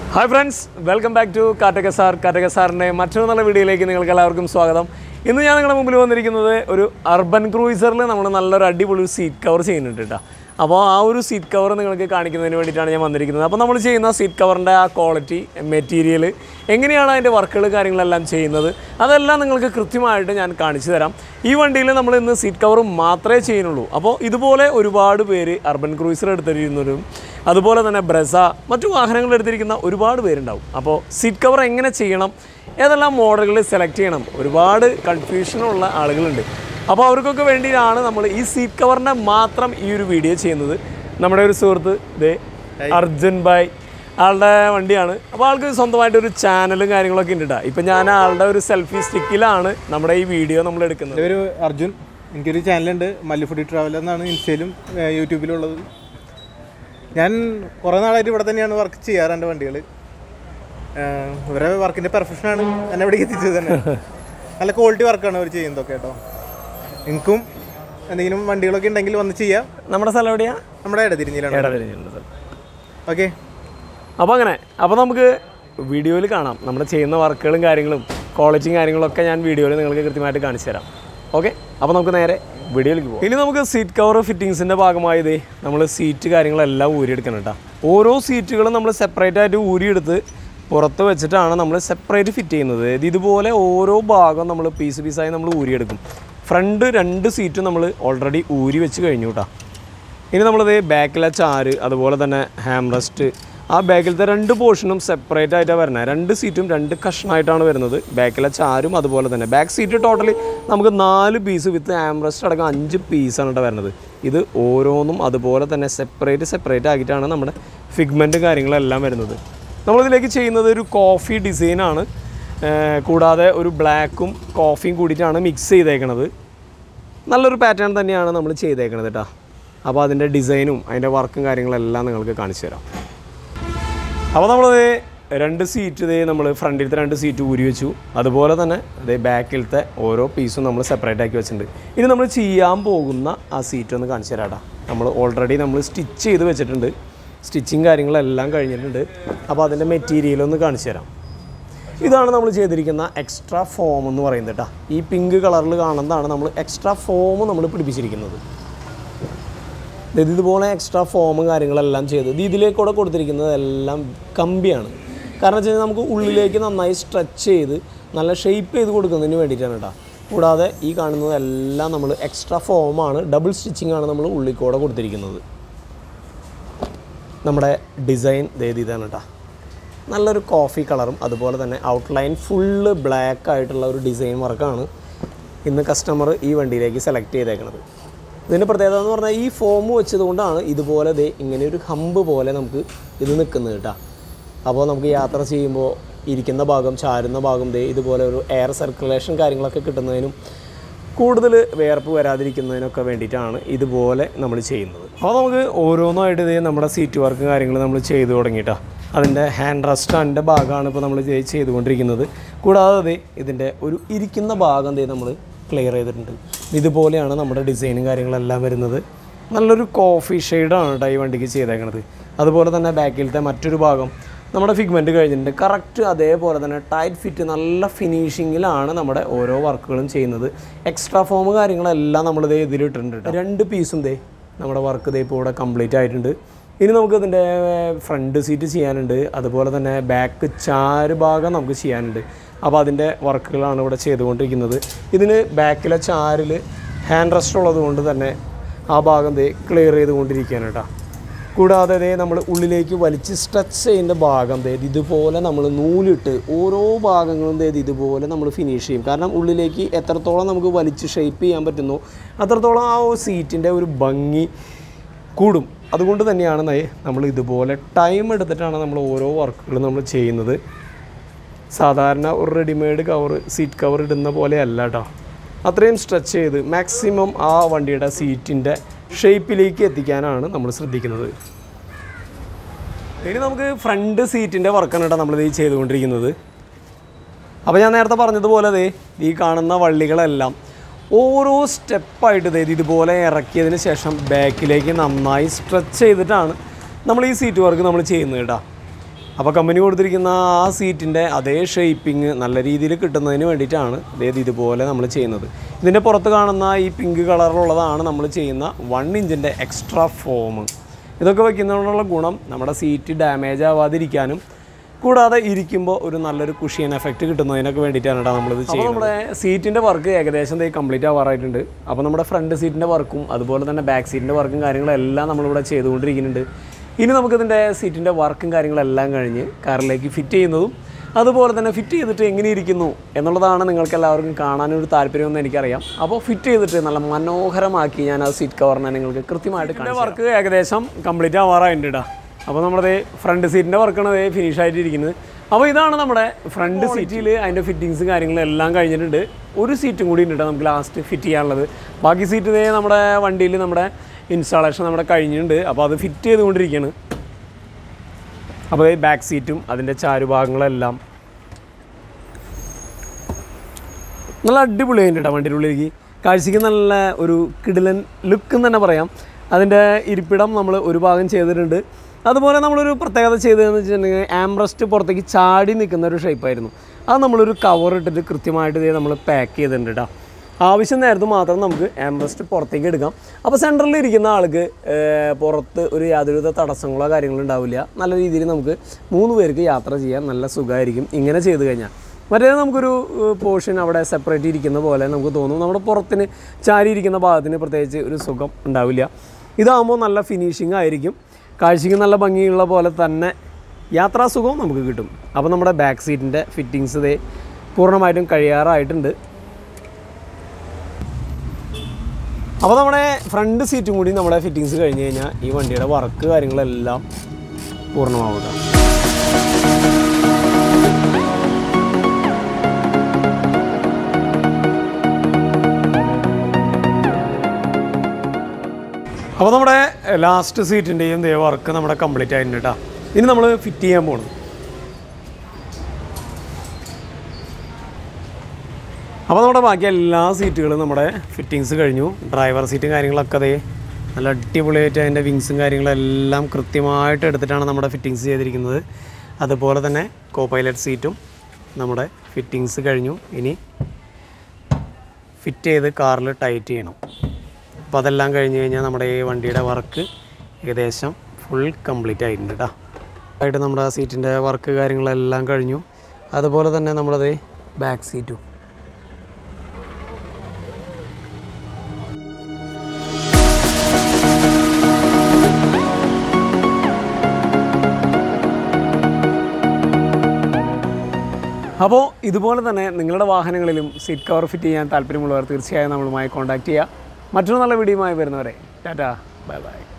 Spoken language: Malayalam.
Hi friends, welcome back to Katakasar. മറ്റൊരു വീഡിയോയിലേക്ക് നിങ്ങൾക്ക് എല്ലാവർക്കും സ്വാഗതം. ഇന്ന് ഞാൻ നിങ്ങളുടെ മുമ്പിൽ വന്നിരിക്കുന്നത് ഒരു അർബൻ ക്രൂയിസറിൽ നമ്മൾ നല്ലൊരു അടിപൊളി സീറ്റ് കവർ ചെയ്യുന്നുണ്ട് കേട്ടോ. അപ്പോൾ ആ ഒരു സീറ്റ് കവർ നിങ്ങൾക്ക് കാണിക്കുന്നതിന് വേണ്ടിയിട്ടാണ് ഞാൻ വന്നിരിക്കുന്നത്. അപ്പോൾ നമ്മൾ ചെയ്യുന്ന സീറ്റ് കവറിൻ്റെ ആ ക്വാളിറ്റി, മെറ്റീരിയൽ, എങ്ങനെയാണ് അതിൻ്റെ വർക്കുകൾ കാര്യങ്ങളെല്ലാം ചെയ്യുന്നത്, അതെല്ലാം നിങ്ങൾക്ക് കൃത്യമായിട്ട് ഞാൻ കാണിച്ചു തരാം. ഈ വണ്ടിയിൽ നമ്മൾ ഇന്ന് സീറ്റ് കവർ മാത്രമേ ചെയ്യുന്നുള്ളൂ. അപ്പോൾ ഇതുപോലെ ഒരുപാട് പേര് അർബൻ ക്രൂയിസർ എടുത്തിരിക്കുന്നവരും അതുപോലെ തന്നെ ബ്രസ മറ്റു വാഹനങ്ങൾ എടുത്തിരിക്കുന്ന ഒരുപാട് പേരുണ്ടാവും. അപ്പോൾ സീറ്റ് കവർ എങ്ങനെ ചെയ്യണം, ഏതെല്ലാം മോഡലുകൾ സെലക്ട് ചെയ്യണം, ഒരുപാട് കൺഫ്യൂഷനുള്ള ആളുകളുണ്ട്. അപ്പോൾ അവർക്കൊക്കെ വേണ്ടിയാണ് നമ്മൾ ഈ സീറ്റ് കവറിൻ്റെ മാത്രം ഈ ഒരു വീഡിയോ ചെയ്യുന്നത്. നമ്മുടെ ഒരു സുഹൃത്ത് അർജുൻ ഭായ്, ആളുടെ വണ്ടിയാണ്. അപ്പോൾ ആൾക്ക് സ്വന്തമായിട്ടൊരു ചാനലും കാര്യങ്ങളൊക്കെ ഉണ്ട് കേട്ടോ. ഇപ്പം ഞാൻ ആളുടെ ഒരു സെൽഫി സ്റ്റിക്കിലാണ് നമ്മുടെ ഈ വീഡിയോ നമ്മൾ എടുക്കുന്നത്. ഒരു അർജുൻ, എനിക്കൊരു ചാനലുണ്ട്, മല്ലുഫുഡി ട്രാവൽ എന്നാണ് ഇൻസ്റ്റയിലും യൂട്യൂബിലുള്ളത്. ഞാൻ കുറേ നാളായിട്ട് ഇവിടെ തന്നെയാണ് വർക്ക് ചെയ്യാറ്. എൻ്റെ വണ്ടികൾ ഇവരെ വർക്കിൻ്റെ പെർഫെക്ഷനാണ് എന്നെ ഇവിടേക്ക് എത്തിച്ചത് തന്നെ. നല്ല ക്വാളിറ്റി വർക്കാണ് അവർ ചെയ്യുന്നതൊക്കെ കേട്ടോ. എനിക്കും എന്തെങ്കിലും വണ്ടികളൊക്കെ ഉണ്ടെങ്കിൽ വന്ന് ചെയ്യാം. നമ്മുടെ സ്ഥലം എവിടെയാണ്? നമ്മുടെ ഇടതിരിഞ്ഞിലാണ്. ഓക്കെ, അപ്പോൾ നമുക്ക് വീഡിയോയിൽ കാണാം. നമ്മൾ ചെയ്യുന്ന വർക്കുകളും കാര്യങ്ങളും ക്വാളിറ്റിയും കാര്യങ്ങളൊക്കെ ഞാൻ വീഡിയോയിൽ നിങ്ങൾക്ക് കൃത്യമായിട്ട് കാണിച്ചു തരാം. ഓക്കെ, അപ്പോൾ നമുക്ക് നേരെ വീഡിയോയിലേക്ക് പോകും. ഇനി നമുക്ക് സീറ്റ് കവർ ഫിറ്റിങ്സിൻ്റെ ഭാഗമായത് നമ്മൾ സീറ്റ് കാര്യങ്ങളെല്ലാം ഊരിയെടുക്കണം കേട്ടോ. ഓരോ സീറ്റുകളും നമ്മൾ സെപ്പറേറ്റ് ആയിട്ട് ഊരിയെടുത്ത് പുറത്ത് വെച്ചിട്ടാണ് നമ്മൾ സെപ്പറേറ്റ് ഫിറ്റ് ചെയ്യുന്നത്. ഇതുപോലെ ഓരോ ഭാഗം നമ്മൾ പീസായി നമ്മൾ ഊരിയെടുക്കും. ഫ്രണ്ട് 2 സീറ്റും നമ്മൾ ഓൾറെഡി ഊരി വെച്ച് കഴിഞ്ഞു കേട്ടോ. ഇനി നമ്മളത് ബാക്കിലെ ചാര്, അതുപോലെ തന്നെ ഹാം റെസ്റ്റ്, ആ ബാക്കിലത്തെ 2 പോർഷനും സെപ്പറേറ്റ് ആയിട്ടാണ് വരുന്നത്. 2 സീറ്റും 2 കഷ്ണമായിട്ടാണ് വരുന്നത്. ബാക്കിലെ ചാരും അതുപോലെ തന്നെ. ബാക്ക് സീറ്റ് ടോട്ടലി നമുക്ക് 4 പീസ് വിത്ത് ഹാം റെസ്റ്റ് അടക്കം 5 പീസാണ് കേട്ടോ വരുന്നത്. ഇത് ഓരോന്നും അതുപോലെ തന്നെ സെപ്പറേറ്റ് ആക്കിയിട്ടാണ് നമ്മുടെ ഫിഗ്മെൻറ്റ് കാര്യങ്ങളെല്ലാം വരുന്നത്. നമ്മളിതിലേക്ക് ചെയ്യുന്നത് ഒരു കോഫി ഡിസൈനാണ്. കൂടാതെ ഒരു ബ്ലാക്കും കോഫിയും കൂടിയിട്ടാണ് മിക്സ് ചെയ്തേക്കണത്. നല്ലൊരു പാറ്റേൺ തന്നെയാണ് നമ്മൾ ചെയ്തേക്കണത് കേട്ടോ. അപ്പോൾ അതിൻ്റെ ഡിസൈനും അതിൻ്റെ വർക്കും കാര്യങ്ങളെല്ലാം നിങ്ങൾക്ക് കാണിച്ചു തരാം. അപ്പോൾ നമ്മളത് 2 സീറ്റ് നമ്മൾ ഫ്രണ്ടിലത്തെ 2 സീറ്റ് ഊരി വെച്ചു. അതുപോലെ തന്നെ ബാക്കിലത്തെ ഓരോ പീസും നമ്മൾ സെപ്പറേറ്റ് ആക്കി വെച്ചിട്ടുണ്ട്. ഇനി നമ്മൾ ചെയ്യാൻ പോകുന്ന ആ സീറ്റ് ഒന്ന് കാണിച്ചു തരാം കേട്ടോ. നമ്മൾ ഓൾറെഡി നമ്മൾ സ്റ്റിച്ച് ചെയ്ത് വെച്ചിട്ടുണ്ട്. സ്റ്റിച്ചിങ് കാര്യങ്ങളെല്ലാം കഴിഞ്ഞിട്ടുണ്ട്. അപ്പോൾ അതിൻ്റെ മെറ്റീരിയലൊന്ന് കാണിച്ചു തരാം. ഇതാണ് നമ്മൾ ചെയ്തിരിക്കുന്ന എക്സ്ട്രാ ഫോം എന്ന് പറയുന്നത് കേട്ടോ. ഈ പിങ്ക് കളറിൽ കാണുന്നതാണ് നമ്മൾ എക്സ്ട്രാ ഫോം നമ്മൾ പിടിപ്പിച്ചിരിക്കുന്നത്. ഇതുപോലെ എക്സ്ട്രാ ഫോമും കാര്യങ്ങളെല്ലാം ചെയ്ത് ഇതിലേക്കൂടെ കൊടുത്തിരിക്കുന്നത് എല്ലാം കമ്പിയാണ്. കാരണം വെച്ച് കഴിഞ്ഞാൽ നമുക്ക് ഉള്ളിലേക്ക് നന്നായി സ്ട്രെച്ച് ചെയ്ത് നല്ല ഷേപ്പ് ചെയ്ത് കൊടുക്കുന്നതിന് വേണ്ടിയിട്ടാണ് കേട്ടോ. കൂടാതെ ഈ കാണുന്നതെല്ലാം നമ്മൾ എക്സ്ട്രാ ഫോമാണ്, ഡബിൾ സ്റ്റിച്ചിങ് ആണ് നമ്മൾ ഉള്ളിൽ കൊടുത്തിരിക്കുന്നത്. നമ്മുടെ ഡിസൈൻ ഇതാണ് കേട്ടോ. നല്ലൊരു കോഫി കളറും അതുപോലെ തന്നെ ഔട്ട്ലൈൻ ഫുള്ള് ബ്ലാക്ക് ആയിട്ടുള്ള ഒരു ഡിസൈൻ വർക്കാണ് ഇന്ന് കസ്റ്റമർ ഈ വണ്ടിയിലേക്ക് സെലക്ട് ചെയ്തേക്കുന്നത്. ഇതിൻ്റെ പ്രത്യേകത എന്ന് പറഞ്ഞാൽ ഈ ഫോം വെച്ചതുകൊണ്ടാണ് ഇതുപോലെ ഇങ്ങനെ ഒരു ഹമ്പ് പോലെ നമുക്ക് ഇത് നിൽക്കുന്നത് കേട്ടോ. അപ്പോൾ നമുക്ക് യാത്ര ചെയ്യുമ്പോൾ ഇരിക്കുന്ന ഭാഗം, ചാരുന്ന ഭാഗം ഇതുപോലെ ഒരു എയർ സർക്കുലേഷൻ കാര്യങ്ങളൊക്കെ കിട്ടുന്നതിനും കൂടുതൽ വിയർപ്പ് വരാതിരിക്കുന്നതിനൊക്കെ വേണ്ടിയിട്ടാണ് ഇതുപോലെ നമ്മൾ ചെയ്യുന്നത്. അപ്പോൾ നമുക്ക് ഓരോന്നായിട്ട് നമ്മുടെ സീറ്റ് വർക്ക് കാര്യങ്ങൾ നമ്മൾ ചെയ്തു തുടങ്ങിയിട്ടാണ്. അതിൻ്റെ ഹാൻഡ് റെസ്റ്റാൻ്റെ ഭാഗമാണ് ഇപ്പോൾ നമ്മൾ ചെയ്തുകൊണ്ടിരിക്കുന്നത്. കൂടാതെ ഇതിൻ്റെ ഒരു ഇരിക്കുന്ന ഭാഗം നമ്മൾ ക്ലിയർ ചെയ്തിട്ടുണ്ട്. ഇതുപോലെയാണ് നമ്മുടെ ഡിസൈനും കാര്യങ്ങളെല്ലാം വരുന്നത്. നല്ലൊരു കോഫി ഷെയ്ഡാണ് കേട്ടോ ഈ വണ്ടിക്ക് ചെയ്തേക്കുന്നത്. അതുപോലെ തന്നെ ബാക്കിലത്തെ മറ്റൊരു ഭാഗം നമ്മുടെ ഫിഗ്മെൻറ്റ് കഴിഞ്ഞിട്ടുണ്ട്. കറക്റ്റ് അതേപോലെ തന്നെ ടൈറ്റ് ഫിറ്റ് നല്ല ഫിനിഷിങ്ങിലാണ് നമ്മുടെ ഓരോ വർക്കുകളും ചെയ്യുന്നത്. എക്സ്ട്രാ ഫോം കാര്യങ്ങളെല്ലാം നമ്മൾ ഇതിലിട്ടുണ്ട്. 2 പീസും നമ്മുടെ വർക്ക് ഇപ്പോൾ ഇവിടെ കംപ്ലീറ്റ് ആയിട്ടുണ്ട്. ഇനി നമുക്ക് ഇതിൻ്റെ ഫ്രണ്ട് സീറ്റ് ചെയ്യാനുണ്ട്. അതുപോലെ തന്നെ ബാക്ക് ചാര് ഭാഗം നമുക്ക് ചെയ്യാനുണ്ട്. അപ്പോൾ അതിൻ്റെ വർക്കുകളാണ് ഇവിടെ ചെയ്തുകൊണ്ടിരിക്കുന്നത്. ഇതിന് ബാക്കിലെ ചാരിൽ ഹാൻഡ് റെസ്റ്റ് ഉള്ളത് കൊണ്ട് തന്നെ ആ ഭാഗം ക്ലിയർ ചെയ്തുകൊണ്ടിരിക്കുകയാണ് കേട്ടോ. കൂടാതെ നമ്മൾ ഉള്ളിലേക്ക് വലിച്ച് സ്ട്രെച്ച് ചെയ്യുന്ന ഭാഗം ഇതുപോലെ നമ്മൾ നൂലിട്ട് ഓരോ ഭാഗങ്ങളും ഇതുപോലെ നമ്മൾ ഫിനിഷ് ചെയ്യും. കാരണം ഉള്ളിലേക്ക് എത്രത്തോളം നമുക്ക് വലിച്ച് ഷേപ്പ് ചെയ്യാൻ പറ്റുന്നു അത്രത്തോളം ആ സീറ്റിൻ്റെ ഒരു ഭംഗി കൂടും. അതുകൊണ്ട് തന്നെയാണ് നമ്മൾ ഇതുപോലെ ടൈം എടുത്തിട്ടാണ് നമ്മൾ ഓരോ വർക്കുകളും നമ്മൾ ചെയ്യുന്നത്. സാധാരണ ഒരു റെഡിമെയ്ഡ് കവർ, സീറ്റ് കവർ ഇടുന്ന പോലെ അല്ല കേട്ടോ. അത്രയും സ്ട്രെച്ച് ചെയ്ത് മാക്സിമം ആ വണ്ടിയുടെ സീറ്റിൻ്റെ ഷേപ്പിലേക്ക് എത്തിക്കാനാണ് നമ്മൾ ശ്രദ്ധിക്കുന്നത്. ഇനി നമുക്ക് ഫ്രണ്ട് സീറ്റിൻ്റെ വർക്കാണ് കേട്ടോ നമ്മളിത് ചെയ്തുകൊണ്ടിരിക്കുന്നത്. അപ്പോൾ ഞാൻ നേരത്തെ പറഞ്ഞതുപോലെ ഈ കാണുന്ന വള്ളികളെല്ലാം ഓരോ സ്റ്റെപ്പായിട്ട് ഇതുപോലെ ഇറക്കിയതിന് ശേഷം ബാക്കിലേക്ക് നന്നായി സ്ട്രെച്ച് ചെയ്തിട്ടാണ് നമ്മൾ ഈ സീറ്റ് വർക്ക് നമ്മൾ ചെയ്യുന്നത് കേട്ടോ. അപ്പോൾ കമ്പനി കൊടുത്തിരിക്കുന്ന ആ സീറ്റിൻ്റെ അതേ ഷേപ്പിംഗ് നല്ല രീതിയിൽ കിട്ടുന്നതിന് വേണ്ടിയിട്ടാണ് ഇതുപോലെ നമ്മൾ ചെയ്യുന്നത്. ഇതിൻ്റെ പുറത്ത് കാണുന്ന ഈ പിങ്ക് കളറിലുള്ളതാണ് നമ്മൾ ചെയ്യുന്ന 1 ഇഞ്ചിൻ്റെ എക്സ്ട്രാ ഫോം. ഇതൊക്കെ വയ്ക്കുന്നതിനുള്ള ഗുണം നമ്മുടെ സീറ്റ് ഡാമേജ് ആവാതിരിക്കാനും കൂടാതെ ഇരിക്കുമ്പോൾ ഒരു നല്ലൊരു കുഷ്യൻ എഫക്റ്റ് കിട്ടുന്നതിനൊക്കെ വേണ്ടിയിട്ടാണ് കേട്ടോ നമ്മളിത് ചെയ്യുന്നത്. അപ്പോൾ നമ്മുടെ സീറ്റിൻ്റെ വർക്ക് ഏകദേശം കംപ്ലീറ്റ് ആവാറായിട്ടുണ്ട്. അപ്പോൾ നമ്മുടെ ഫ്രണ്ട് സീറ്റിൻ്റെ വർക്കും അതുപോലെ തന്നെ ബാക്ക് സീറ്റിൻ്റെ വർക്കും കാര്യങ്ങളെല്ലാം നമ്മളിവിടെ ചെയ്തുകൊണ്ടിരിക്കുന്നുണ്ട്. ഇനി നമുക്കിതിൻ്റെ സീറ്റിൻ്റെ വർക്കും കാര്യങ്ങളെല്ലാം കഴിഞ്ഞ് കാറിലേക്ക് ഫിറ്റ് ചെയ്യുന്നതും അതുപോലെ തന്നെ ഫിറ്റ് ചെയ്തിട്ട് എങ്ങനെ ഇരിക്കുന്നു എന്നുള്ളതാണ് നിങ്ങൾക്ക് എല്ലാവർക്കും കാണാനൊരു താല്പര്യമെന്ന് എനിക്കറിയാം. അപ്പോൾ ഫിറ്റ് ചെയ്തിട്ട് നല്ല മനോഹരമാക്കി ഞാൻ ആ സീറ്റ് കവറിനെ നിങ്ങൾക്ക് കൃത്യമായിട്ട് കാണിച്ചു. വർക്ക് ഏകദേശം കംപ്ലീറ്റ് ആവാറായിട്ടുണ്ട്. അപ്പോൾ നമ്മുടെ ഫ്രണ്ട് സീറ്റിൻ്റെ വർക്കാണ് ഫിനിഷ് ആയിട്ടിരിക്കുന്നത്. അപ്പോൾ ഇതാണ് നമ്മുടെ ഫ്രണ്ട് സീറ്റിൽ അതിൻ്റെ ഫിറ്റിങ്സ് കാര്യങ്ങളെല്ലാം കഴിഞ്ഞിട്ടുണ്ട്. ഒരു സീറ്റും കൂടി ഉണ്ട് നമുക്ക് ലാസ്റ്റ് ഫിറ്റ് ചെയ്യാനുള്ളത്. ബാക്കി സീറ്റ് നമ്മുടെ വണ്ടിയിൽ നമ്മുടെ ഇൻസ്റ്റാളേഷൻ നമ്മുടെ കഴിഞ്ഞിട്ടുണ്ട്. അപ്പോൾ അത് ഫിറ്റ് ചെയ്തുകൊണ്ടിരിക്കുകയാണ്. അപ്പോൾ ഈ ബാക്ക് സീറ്റും അതിൻ്റെ ചാരുഭാഗങ്ങളെല്ലാം നല്ല അടിപൊളിയായിട്ട് കേട്ടോ. വണ്ടിയുടെ ഉള്ളിലേക്ക് കാഴ്ചയ്ക്ക് നല്ല ഒരു കിടിലൻ ലുക്ക് എന്ന് തന്നെ പറയാം. അതിൻ്റെ ഇരിപ്പിടം നമ്മൾ ഒരു ഭാഗം ചെയ്തിട്ടുണ്ട്. അതുപോലെ നമ്മളൊരു പ്രത്യേകത ചെയ്തതെന്ന് വെച്ചിട്ടുണ്ടെങ്കിൽ ആംബ്രസ്റ്റ് പുറത്തേക്ക് ചാടി നിൽക്കുന്ന ഒരു ഷേപ്പായിരുന്നു. അത് നമ്മളൊരു കവർ ഇട്ടിട്ട് കൃത്യമായിട്ട് നമ്മൾ പാക്ക് ചെയ്തിട്ടുണ്ട് കേട്ടോ. ആവശ്യം നേരത്ത് മാത്രം നമുക്ക് ആംബ്രസ്റ്റ് പുറത്തേക്ക് എടുക്കാം. അപ്പോൾ സെൻറ്ററിൽ ഇരിക്കുന്ന ആൾക്ക് പുറത്ത് ഒരു യാതൊരുവിധ തടസ്സങ്ങളോ കാര്യങ്ങളോ ഉണ്ടാവില്ല. നല്ല രീതിയിൽ നമുക്ക് 3 പേർക്ക് യാത്ര ചെയ്യാൻ നല്ല സുഖമായിരിക്കും ഇങ്ങനെ ചെയ്ത് കഴിഞ്ഞാൽ. മറ്റേത് നമുക്കൊരു പോർഷൻ അവിടെ സെപ്പറേറ്റ് ഇരിക്കുന്ന പോലെ നമുക്ക് തോന്നും. നമ്മുടെ പുറത്തിന് ചാരിയിരിക്കുന്ന ഭാഗത്തിന് പ്രത്യേകിച്ച് ഒരു സുഖം ഉണ്ടാവില്ല. ഇതാകുമ്പോൾ നല്ല ഫിനിഷിംഗ് ആയിരിക്കും. കാഴ്ചയ്ക്ക് നല്ല ഭംഗിയുള്ള പോലെ തന്നെ യാത്രാസുഖവും നമുക്ക് കിട്ടും. അപ്പോൾ നമ്മുടെ ബാക്ക് സീറ്റിൻ്റെ ഫിറ്റിങ്സ് പൂർണ്ണമായിട്ടും കഴിയാറായിട്ടുണ്ട്. അപ്പോൾ നമ്മുടെ ഫ്രണ്ട് സീറ്റും കൂടി നമ്മുടെ ഫിറ്റിങ്സ് കഴിഞ്ഞ് കഴിഞ്ഞാൽ ഈ വണ്ടിയുടെ വർക്ക് കാര്യങ്ങളെല്ലാം പൂർണ്ണമാവുക. അപ്പോൾ നമ്മുടെ ലാസ്റ്റ് സീറ്റിൻ്റെയും വർക്ക് നമ്മുടെ കംപ്ലീറ്റ് ആയിട്ടുണ്ട് കേട്ടോ. ഇനി നമ്മൾ ഫിറ്റ് ചെയ്യാൻ പോകണം. അപ്പോൾ നമ്മുടെ ബാക്കി എല്ലാ സീറ്റുകളും നമ്മുടെ ഫിറ്റിങ്സ് കഴിഞ്ഞു. ഡ്രൈവർ സീറ്റും കാര്യങ്ങളൊക്കെ നല്ല അടിപൊളിയായിട്ട് അതിൻ്റെ വിങ്സും കാര്യങ്ങളെല്ലാം കൃത്യമായിട്ട് എടുത്തിട്ടാണ് നമ്മുടെ ഫിറ്റിങ്സ് ചെയ്തിരിക്കുന്നത്. അതുപോലെ തന്നെ കോ പൈലറ്റ് സീറ്റും നമ്മുടെ ഫിറ്റിങ്സ് കഴിഞ്ഞു. ഇനി ഫിറ്റ് ചെയ്ത് കാറിൽ ടൈറ്റ് ചെയ്യണം. അപ്പോൾ അതെല്ലാം കഴിഞ്ഞ് കഴിഞ്ഞാൽ നമ്മുടെ ഈ വണ്ടിയുടെ വർക്ക് ഏകദേശം ഫുൾ കംപ്ലീറ്റ് ആയിട്ടുണ്ട് കേട്ടോ. ആയിട്ട് നമ്മുടെ സീറ്റിൻ്റെ വർക്ക് കാര്യങ്ങളെല്ലാം കഴിഞ്ഞു. അതുപോലെ തന്നെ നമ്മളത് ബാക്ക് സീറ്റും അപ്പോൾ ഇതുപോലെ തന്നെ നിങ്ങളുടെ വാഹനങ്ങളിലും സീറ്റ് കവർ ഫിറ്റ് ചെയ്യാൻ താല്പര്യമുള്ളവർ തീർച്ചയായും നമ്മളുമായി കോൺടാക്റ്റ് ചെയ്യുക. മറ്റൊരു നല്ല വീഡിയോയുമായി വരുന്നവരെ ടാറ്റാ ബൈ ബൈ.